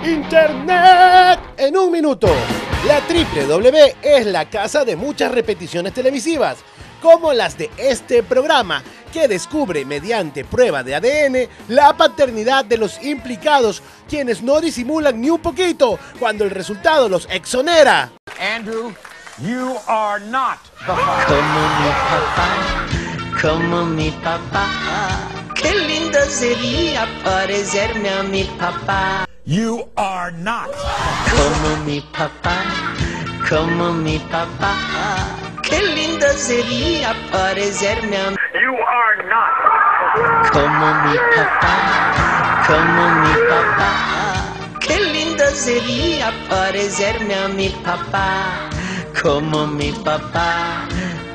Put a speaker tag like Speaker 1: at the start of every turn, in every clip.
Speaker 1: Internet en un minuto. La W es la casa de muchas repeticiones televisivas, como las de este programa, que descubre mediante prueba de ADN la paternidad de los implicados, quienes no disimulan ni un poquito cuando el resultado los exonera.
Speaker 2: Andrew, you are not the father.
Speaker 3: Como mi papá, qué lindo sería parecerme a mi papá.
Speaker 2: You are not.
Speaker 3: Como mi papá, qué lindo sería parecerme a mi papá.
Speaker 2: You are not.
Speaker 3: Como mi papá, qué lindo sería parecerme a mi papá. Como mi papá,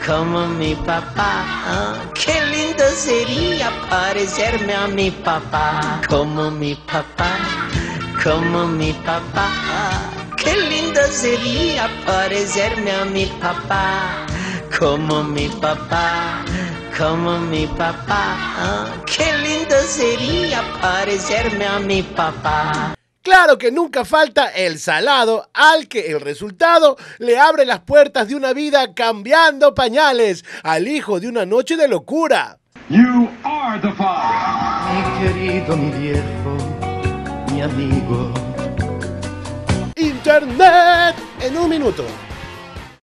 Speaker 3: qué lindo sería parecerme a mi papá. Como mi papá, qué lindo sería parecerme a mi papá. Como mi papá, qué lindo sería parecerme a mi papá.
Speaker 1: Claro que nunca falta el salado al que el resultado le abre las puertas de una vida cambiando pañales al hijo de una noche de locura.
Speaker 2: You are the father.
Speaker 3: Mi querido, mi viejo, mi amigo.
Speaker 1: Internet en un minuto.